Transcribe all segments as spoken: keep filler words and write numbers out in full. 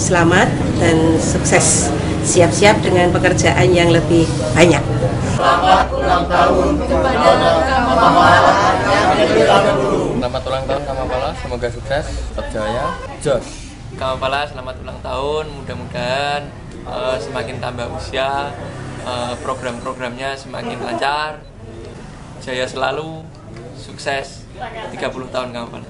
selamat dan sukses. Siap-siap dengan pekerjaan yang lebih banyak. Selamat ulang tahun kepada Kamapala yang ke tiga puluh. Selamat ulang tahun Kamapala, semoga sukses, tetap jaya. Jos. Kamapala selamat ulang tahun, mudah-mudahan uh, semakin tambah usia, uh, program-programnya semakin lancar, jaya selalu, sukses tiga puluh tahun Kamapala.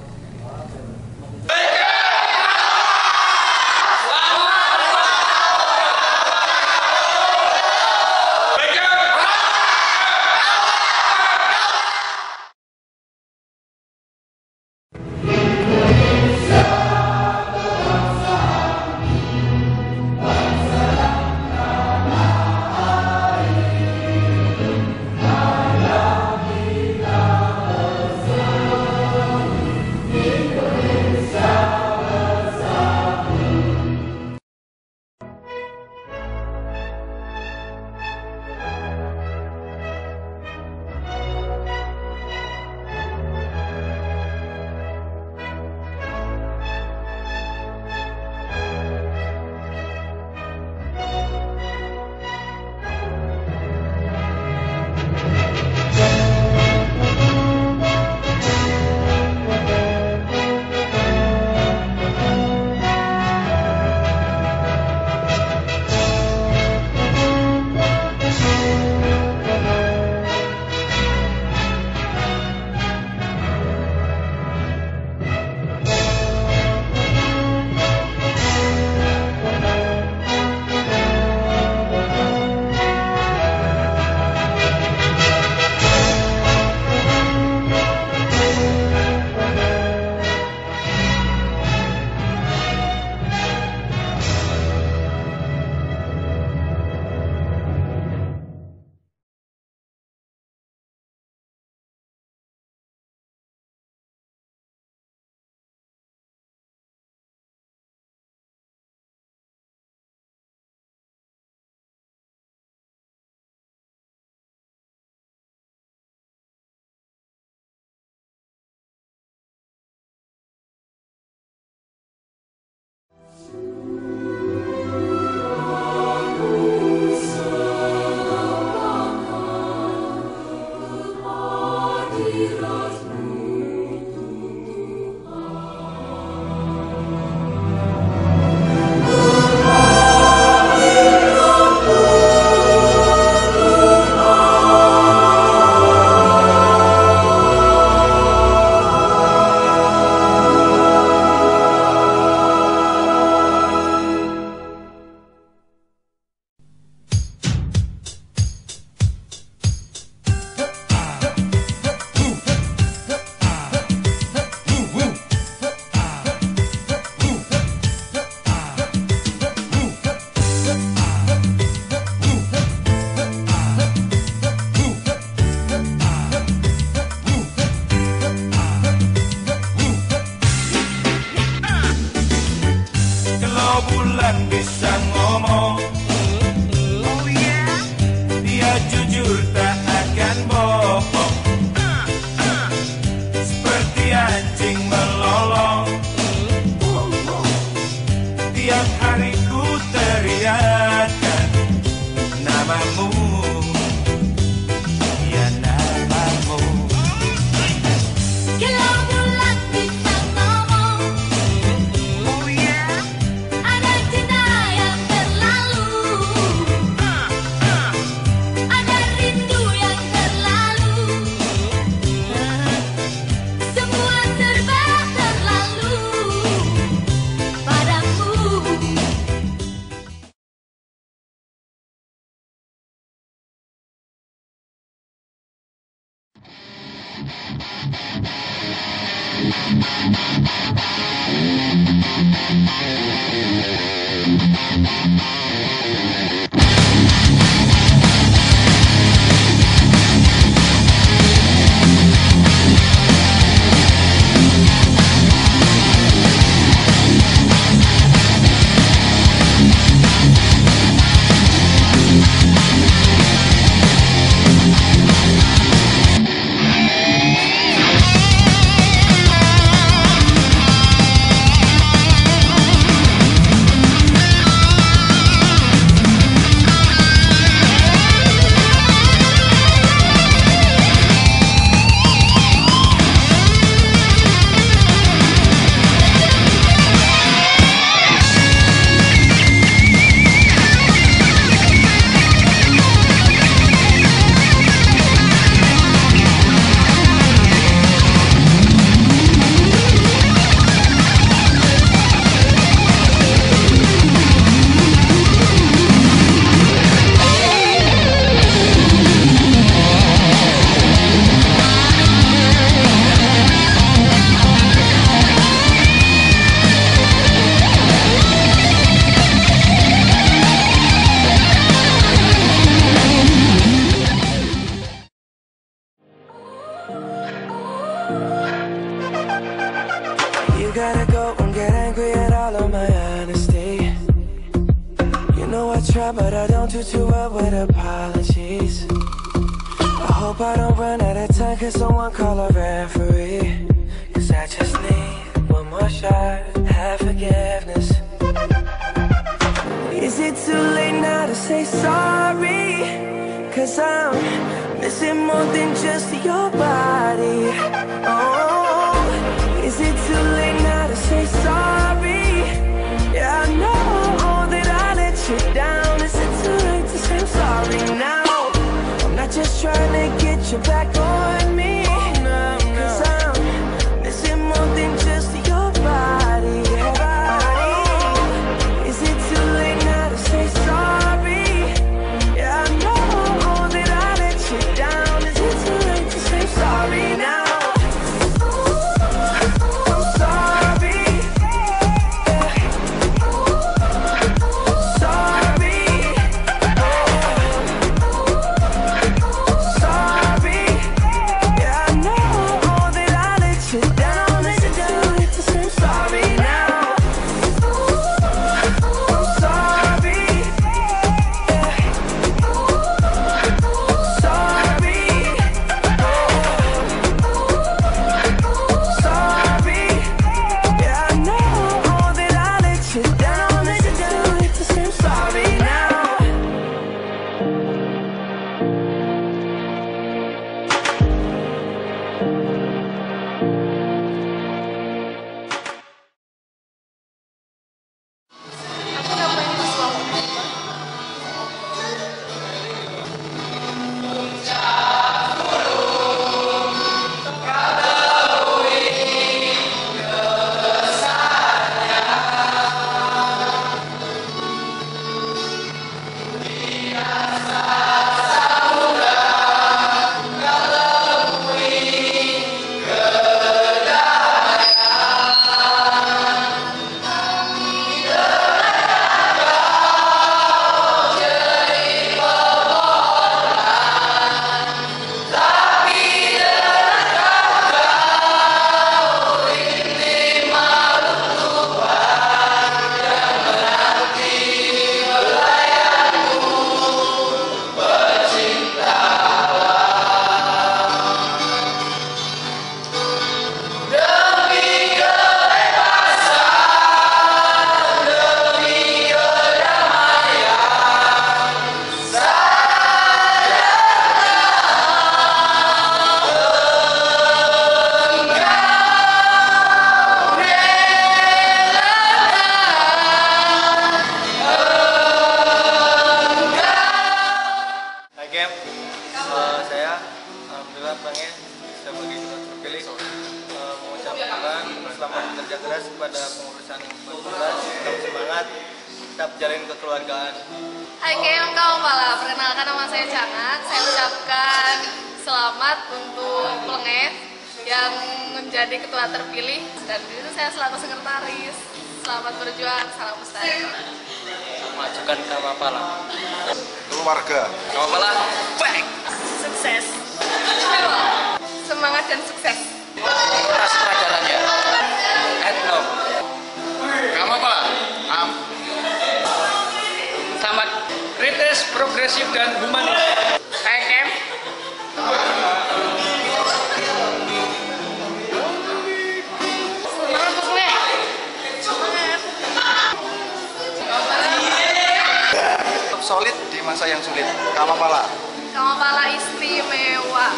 Bulan bisa ngomong, oh yeah, dia jujur tak akan bohong, seperti anjing melolong. Tiap hari ku teriakan namamu, ya namamu. Kalau bulan bisa ngomong, Oh yeah, ada cinta yang terlalu, ada rindu yang terlalu, semua serba terlalu padamu. apologies. I hope I don't run out of time, cause someone call a referee. Cause I just need one more shot, have forgiveness. Is it too late now to say sorry? Cause I'm missing more than just your body. Oh, is it too late now to say sorry? Yeah, I know that I let you down. Is it too late to say I'm sorry now? I'm not just trying to get you back on me. Cause I'm missing more than just your body. Is it too late now to say sorry? Yeah, I know that I let you down. Is it too late to say sorry now? I'm sorry. Sorry. Sorry. Yeah, I know that I let you down. Is it too late to say sorry now? I'm sorry. Sorry. Sorry. Yeah, I know that I let you down. Is it too late to say sorry now? Hai Gem, Eh, saya alhamdulillah pengen sebagai ketua terpilih eh, mengucapkan selamat bekerja keras kepada pengurusan empat belas. Tetap semangat, tetap jalin kekeluargaan. Hai Kem, kamu malah perkenalkan nama saya Canat. Saya ucapkan selamat untuk Pelengeh yang menjadi ketua terpilih dan itu saya selaku sekretaris. Selamat berjuang, salam Ustaz. Majukan Kamapala. Keluarga. Kamapala, back. Sukses. Semangat dan sukses. Keras pelajarannya. Etno. Kamapala. Am. Tamat kritis, progresif dan humanis. Hai Kem. Semangat Pelengeh. Semangat. Tetap solid di masa yang sulit. Kamapala. Kamapala istimewa.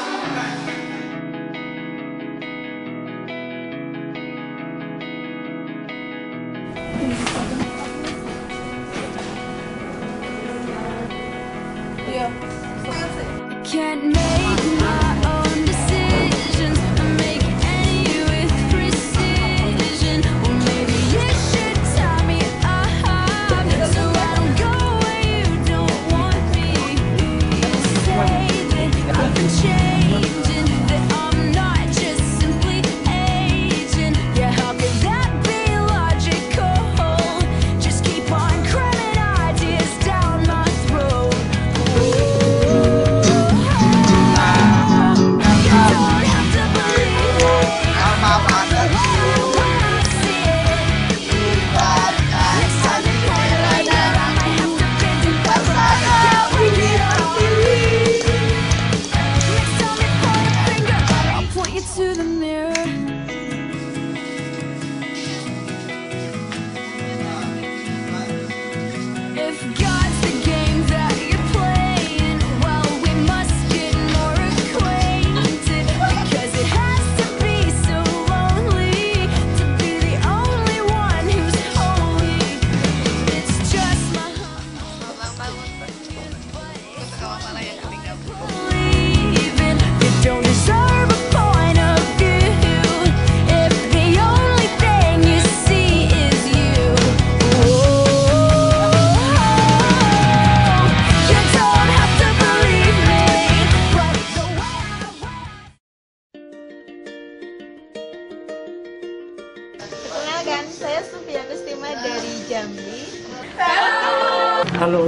Can't make my own decisions. I make any with precision. Or maybe you should tie me up so I don't go where you don't want me. Say that I've been changing, that I'm not just simply aging. Yeah, how could that be logical? Just keep on cramming ideas down my throat. Oh,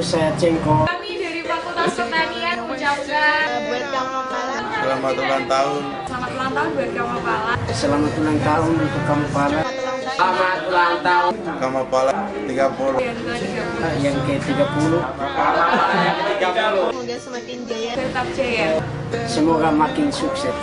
saya Cengko. Kami dari Fakultas Pertanian mengucapkan buat Kamapala. Selamat ulang tahun. Selamat ulang tahun buat Kamapala. Selamat ulang tahun untuk Kamapala. Selamat ulang tahun Kamapala tiga puluh. yang ke tiga puluh. Semoga semakin jaya, tetap jaya. Semoga makin sukses.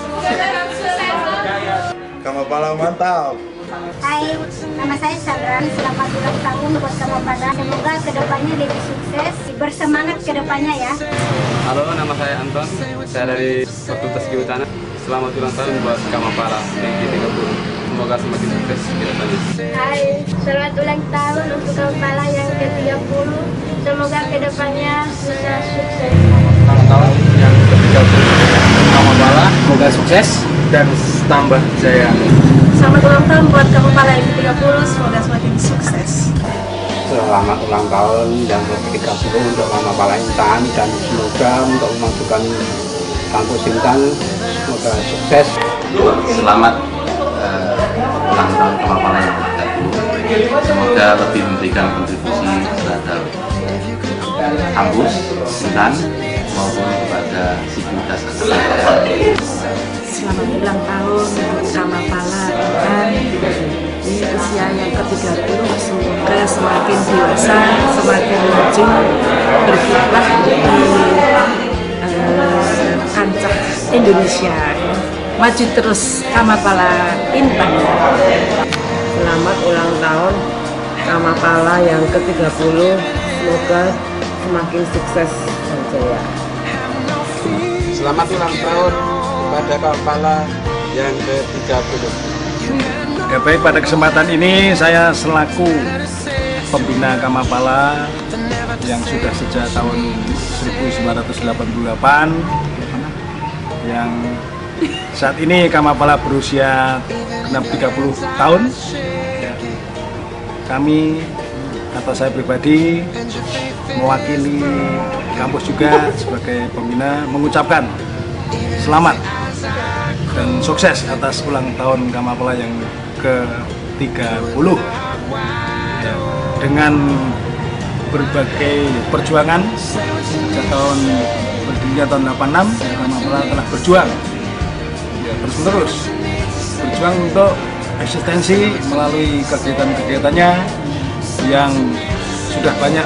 Kamapala mantap. Hai, nama saya Sandra. Selamat ulang tahun buat Kamapala. Semoga kedepannya lebih sukses, bersemangat kedepannya ya. Halo, nama saya Anton. Saya dari Fakultas Kehutanan. Selamat ulang tahun buat Kamapala yang ke tiga puluh. Semoga semakin sukses ke depannya. Hai, selamat ulang tahun untuk Kamapala yang ke tiga puluh. Semoga kedepannya bisa sukses. Ulang tahun yang ke tiga puluh Kamapala. Semoga sukses Dan tambah jaya. Selamat ulang tahun buat Kamapala yang ke tiga puluh. Semoga semakin sukses. Selamat ulang tahun yang ke tiga puluh untuk Kamapala Intan dan semoga untuk memajukan kampus Intan semoga sukses. Selamat uh, ulang tahun Kamapala yang ke tiga puluh. Semoga lebih memberikan kontribusi terhadap kampus Intan maupun kepada sivitas negara. Selamat ulang tahun untuk Kamapala Intan di usia yang ke tiga puluh. Semoga semakin dewasa, semakin maju, berkiprah di uh, kancah Indonesia. Maju terus Kamapala Intan. Selamat ulang tahun Kamapala yang ke tiga puluh. Semoga semakin sukses dan jaya. Selamat ulang tahun kepada Kamapala yang ke tiga puluh. Ya baik, pada kesempatan ini saya selaku pembina Kamapala yang sudah sejak tahun seribu sembilan ratus delapan puluh delapan, yang saat ini Kamapala berusia genap tiga puluh tahun. Ya, kami atau saya pribadi mewakili kampus juga sebagai pembina mengucapkan selamat dan sukses atas ulang tahun Kamapala yang ke tiga puluh. Ya, dengan berbagai perjuangan sejak tahun berdirinya tahun delapan puluh enam, Kamapala telah berjuang ya, terus-menerus berjuang untuk eksistensi melalui kegiatan-kegiatannya yang sudah banyak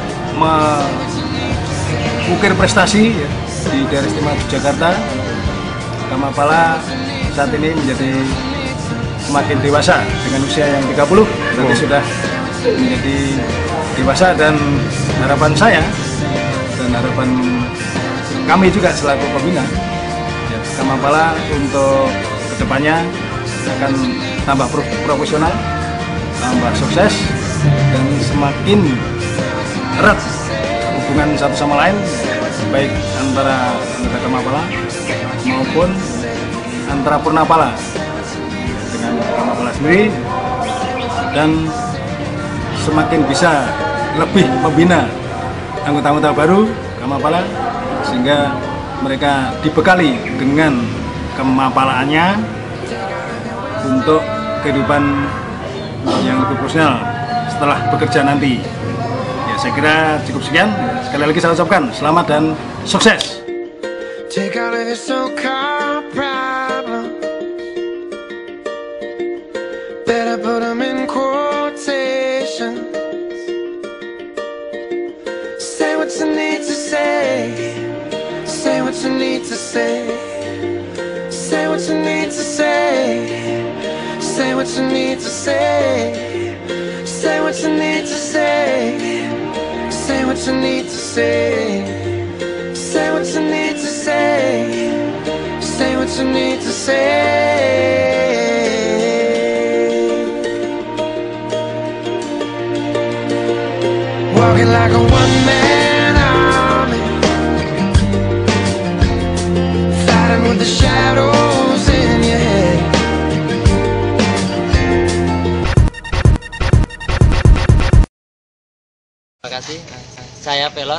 mengukir prestasi ya, di daerah istimewa Yogyakarta. Kamapala saat ini menjadi semakin dewasa dengan usia yang tiga puluh, berarti oh. sudah menjadi dewasa, dan harapan saya dan harapan kami juga selaku pembina ya, Kamapala untuk kedepannya akan tambah profesional, tambah sukses, dan semakin erat hubungan satu sama lain, baik antara anggota Kamapala maupun antara Purnapala dengan Kamapala sendiri, dan semakin bisa lebih membina anggota-anggota baru Kamapala sehingga mereka dibekali dengan kemapalaannya untuk kehidupan yang lebih profesional setelah bekerja nanti. Ya, saya kira cukup sekian. Sekali lagi saya ucapkan selamat dan sukses. Take all of your so-called problems, better put them in quotations. Say what you need to say, say what you need to say, say what you need to say, say what you need to say, say what you need to say, say what you need to say. Say what you need to say, say what you need to say. Walking like a one-man army, fighting with the shadows in your head. Terima kasih, saya Pelor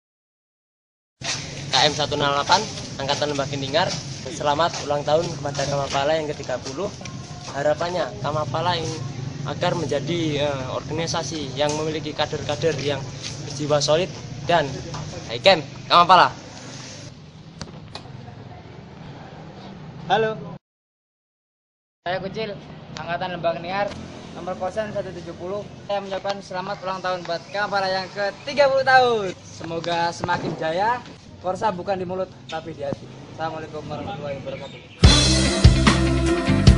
K M seratus delapan Angkatan Lembah Gendingar. Selamat ulang tahun kepada Kamapala yang ke tiga puluh. Harapannya Kamapala ini agar menjadi uh, organisasi yang memiliki kader-kader yang berjiwa solid dan Haikem Kamapala. Halo. Saya Kucil, Angkatan Lembang Niar, nomor kosan seratus tujuh puluh. Saya mengucapkan selamat ulang tahun buat Kamapala yang ke tiga puluh tahun. Semoga semakin jaya, Korsa bukan di mulut tapi di hati. Assalamualaikum warahmatullahi wabarakatuh.